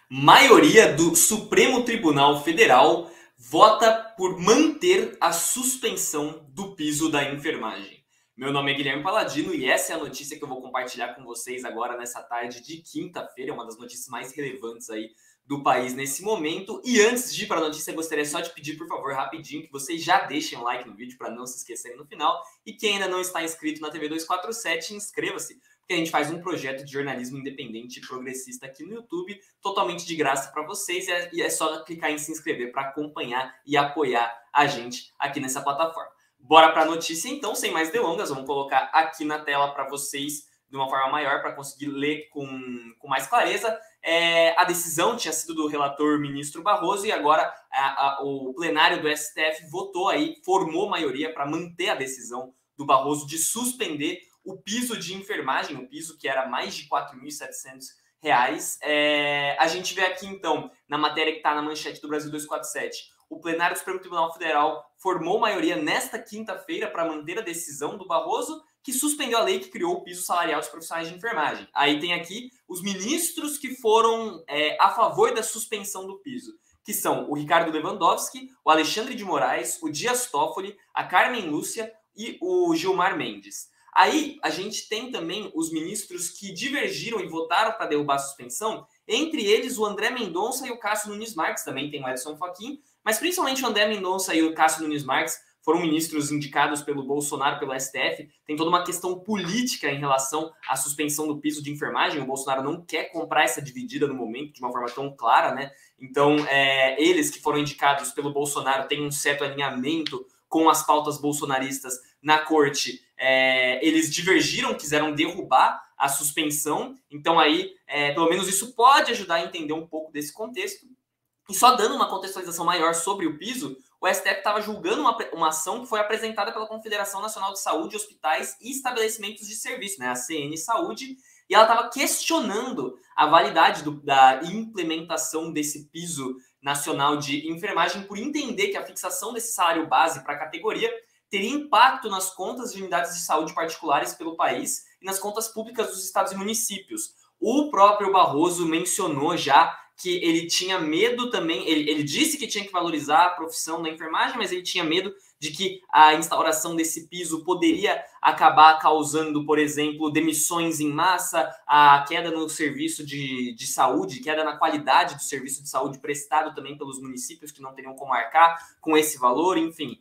Maioria do Supremo Tribunal Federal vota por manter a suspensão do piso da enfermagem. Meu nome é Guilherme Paladino e essa é a notícia que eu vou compartilhar com vocês agora nessa tarde de quinta-feira, uma das notícias mais relevantes aí do país nesse momento. E antes de ir para a notícia, eu gostaria só de pedir, por favor, rapidinho, que vocês já deixem um like no vídeo para não se esquecerem no final. E quem ainda não está inscrito na TV 247, inscreva-se, porque a gente faz um projeto de jornalismo independente e progressista aqui no YouTube, totalmente de graça para vocês, e é só clicar em se inscrever para acompanhar e apoiar a gente aqui nessa plataforma. Bora para a notícia então, sem mais delongas, vamos colocar aqui na tela para vocês de uma forma maior, para conseguir ler com mais clareza. A decisão tinha sido do relator ministro Barroso e agora o plenário do STF votou aí, formou maioria para manter a decisão do Barroso de suspender o piso de enfermagem, o piso que era mais de R$ 4.700. A gente vê aqui, então, na matéria que está na manchete do Brasil 247, o plenário do Supremo Tribunal Federal formou maioria nesta quinta-feira para manter a decisão do Barroso, que suspendeu a lei que criou o piso salarial dos profissionais de enfermagem. Aí tem aqui os ministros que foram a favor da suspensão do piso, que são o Ricardo Lewandowski, o Alexandre de Moraes, o Dias Toffoli, a Carmen Lúcia e o Gilmar Mendes. Aí a gente tem também os ministros que divergiram e votaram para derrubar a suspensão, entre eles o André Mendonça e o Cássio Nunes Marques, também tem o Edson Fachin, mas principalmente o André Mendonça e o Cássio Nunes Marques foram ministros indicados pelo Bolsonaro, pelo STF. Tem toda uma questão política em relação à suspensão do piso de enfermagem. O Bolsonaro não quer comprar essa dividida no momento de uma forma tão clara, né? Então, eles que foram indicados pelo Bolsonaro têm um certo alinhamento com as pautas bolsonaristas na corte. Eles divergiram, quiseram derrubar a suspensão. Então, aí, pelo menos isso pode ajudar a entender um pouco desse contexto. E só dando uma contextualização maior sobre o piso, o STF estava julgando uma ação que foi apresentada pela Confederação Nacional de Saúde, Hospitais e Estabelecimentos de Serviço, né, a CN Saúde, e ela estava questionando a validade da implementação desse piso nacional de enfermagem por entender que a fixação desse salário base para a categoria teria impacto nas contas de unidades de saúde particulares pelo país e nas contas públicas dos estados e municípios. O próprio Barroso mencionou já que ele tinha medo também, ele disse que tinha que valorizar a profissão da enfermagem, mas ele tinha medo de que a instauração desse piso poderia acabar causando, por exemplo, demissões em massa, a queda no serviço de saúde, queda na qualidade do serviço de saúde prestado também pelos municípios que não teriam como arcar com esse valor, enfim.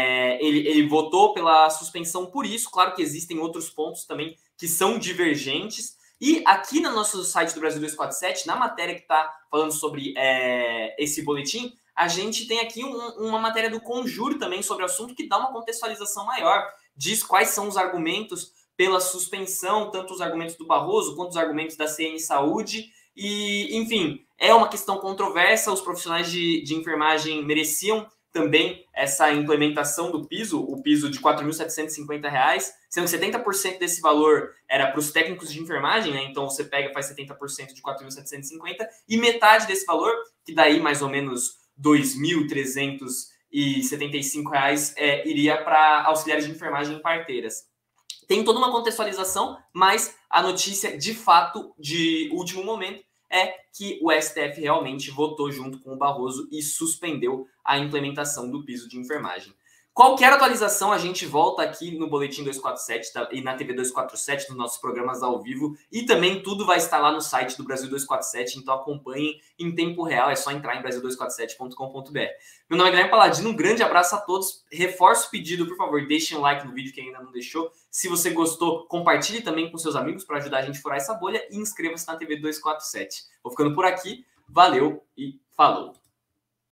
Ele votou pela suspensão por isso. Claro que existem outros pontos também que são divergentes. E aqui no nosso site do Brasil 247, na matéria que está falando sobre esse boletim, a gente tem aqui uma matéria do Conjur também sobre o assunto que dá uma contextualização maior, diz quais são os argumentos pela suspensão, tanto os argumentos do Barroso quanto os argumentos da CN Saúde. E, enfim, é uma questão controversa, os profissionais de enfermagem mereciam também essa implementação do piso, o piso de R$ 4.750, sendo que 70% desse valor era para os técnicos de enfermagem, né? Então você pega e faz 70% de 4.750 e metade desse valor, que daí mais ou menos R$ 2.375, iria para auxiliares de enfermagem e parteiras. Tem toda uma contextualização, mas a notícia de fato de último momento é que o STF realmente votou junto com o Barroso e suspendeu a implementação do piso de enfermagem. Qualquer atualização, a gente volta aqui no Boletim 247 e na TV 247, nos nossos programas ao vivo, e também tudo vai estar lá no site do Brasil 247, então acompanhem em tempo real, é só entrar em brasil247.com.br. Meu nome é Guilherme Paladino, um grande abraço a todos, reforço o pedido, por favor, deixem um like no vídeo quem ainda não deixou, se você gostou, compartilhe também com seus amigos para ajudar a gente a furar essa bolha e inscreva-se na TV 247. Vou ficando por aqui, valeu e falou!